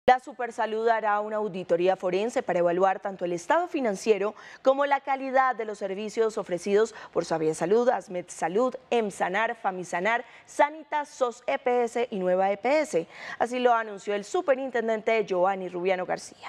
La Supersalud hará una auditoría forense para evaluar tanto el estado financiero como la calidad de los servicios ofrecidos por Sabia Salud, Asmed Salud, Emsanar, Famisanar, Sanitas, SOS EPS y Nueva EPS. Así lo anunció el superintendente Giovanni Rubiano García.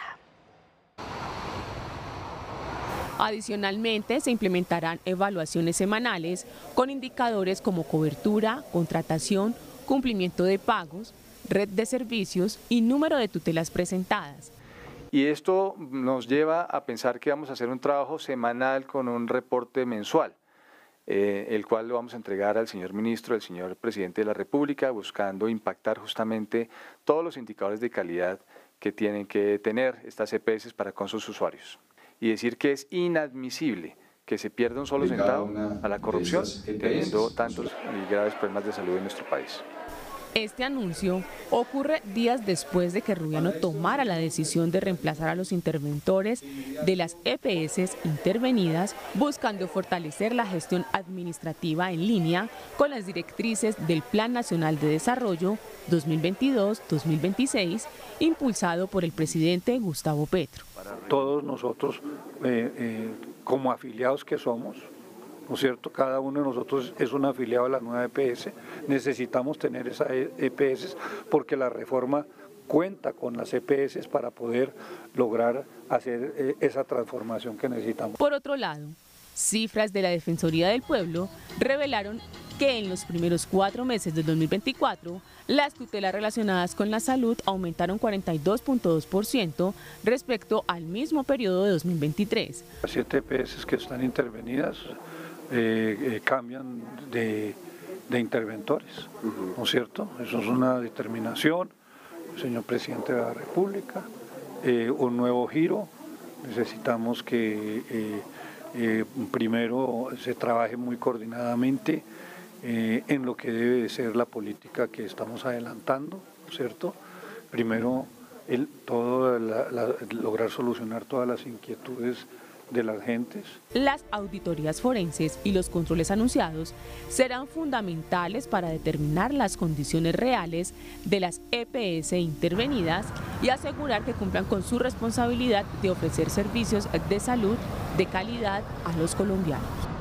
Adicionalmente, se implementarán evaluaciones semanales con indicadores como cobertura, contratación, cumplimiento de pagos, red de servicios y número de tutelas presentadas. Y esto nos lleva a pensar que vamos a hacer un trabajo semanal con un reporte mensual, el cual lo vamos a entregar al señor ministro, al señor presidente de la República, buscando impactar justamente todos los indicadores de calidad que tienen que tener estas EPS para con sus usuarios. Y decir que es inadmisible que se pierda un solo centavo a la corrupción, teniendo tantos y graves problemas de salud en nuestro país. Este anuncio ocurre días después de que Rubiano tomara la decisión de reemplazar a los interventores de las EPS intervenidas, buscando fortalecer la gestión administrativa en línea con las directrices del Plan Nacional de Desarrollo 2022-2026, impulsado por el presidente Gustavo Petro. Todos nosotros, como afiliados que somos, ¿no es cierto? Cada uno de nosotros es un afiliado a la nueva EPS, necesitamos tener esas EPS porque la reforma cuenta con las EPS para poder lograr hacer esa transformación que necesitamos. Por otro lado, cifras de la Defensoría del Pueblo revelaron que en los primeros 4 meses del 2024, las tutelas relacionadas con la salud aumentaron 42.2% respecto al mismo periodo de 2023. Las 7 EPS que están intervenidas cambian de interventores, ¿no es cierto? Eso es una determinación, señor presidente de la República, un nuevo giro. Necesitamos que primero se trabaje muy coordinadamente en lo que debe de ser la política que estamos adelantando, ¿cierto? Primero, lograr solucionar todas las inquietudes de las gentes. Las auditorías forenses y los controles anunciados serán fundamentales para determinar las condiciones reales de las EPS intervenidas y asegurar que cumplan con su responsabilidad de ofrecer servicios de salud de calidad a los colombianos.